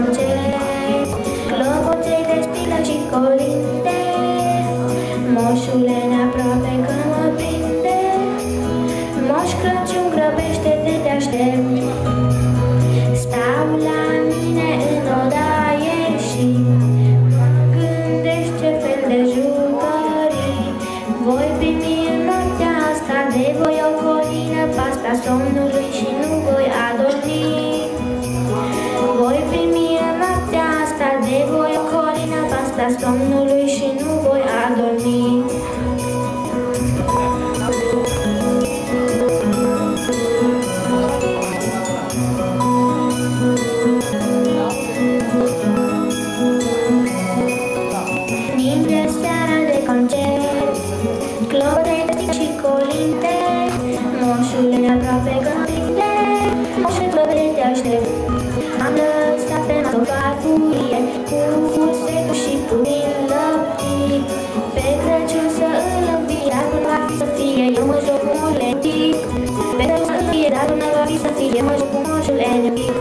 concert, clopoței de spilă și colinde. Moșule, neaproape că mă prinde, Moș Crăciun, grăbește-te, te aștept. Stau la mine în odaie și gândesc ce fel de jucării voi primi în noaptea asta. De voi o colină, pasta somnului și nu voi adormi. Voi primi în noaptea asta, de voi o colină, pasta somnului și nu voi adormi. Ninge seara de concert, clopoței și colinde. Moșule, neaproape că mă prinde, Moșule, clopoței te aștept. Am lăsat pe masă o farfurie cu secul și puțin lăptic. Pe Crăciun să îl învii, dar până va fi să fie, eu mă joc cu moșul enemic. Pe Crăciun să îl învie, dar până va fi să fie, eu mă joc cu moșul enemic.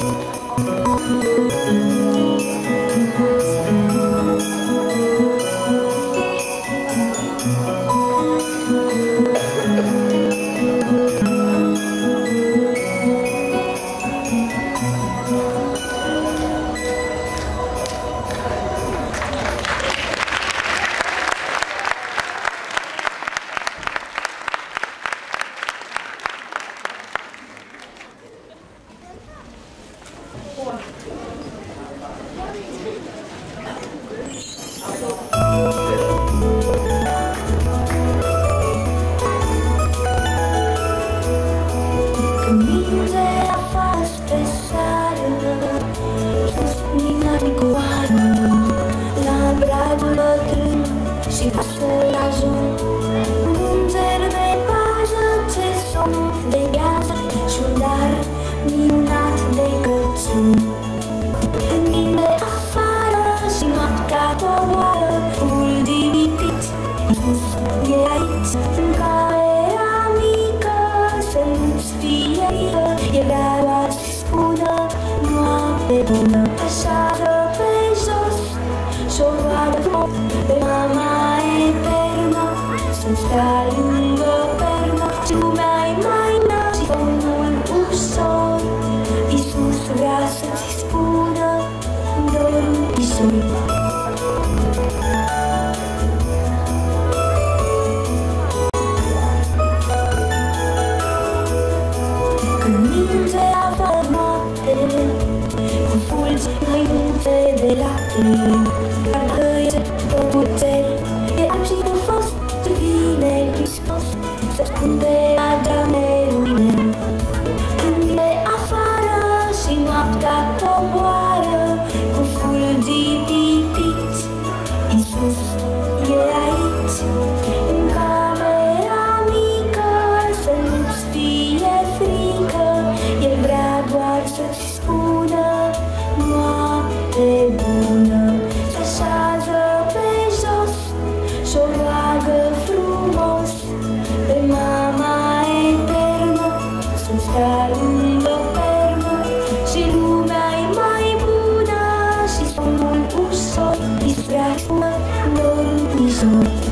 Așează pe jos și-o roagă frumos pe mama eternă să-mi stea lângă pernă și lumea-i mai bună și somnul ușor. Iisus vrea să-ți spună dormișor. Când ninge afară noapte, cu fulgi măinuțe de lacrimi, dar tăie pămuțel, e alb și frumos, ce vine Hristos să ascunde ageamerul meu. Când e afară și noaptea coboară, cu fulgii pipiți, Iisus e aici, în camera mică, să nu-ți fie frică, El vrea doar să-ți spună noapte bună. Se așează pe jos și-o roagă frumos pe mama eternă să-mi stea lângă pernă și lumea-i mai bună și somnul ușor. Iisus vrea să spună dormișor.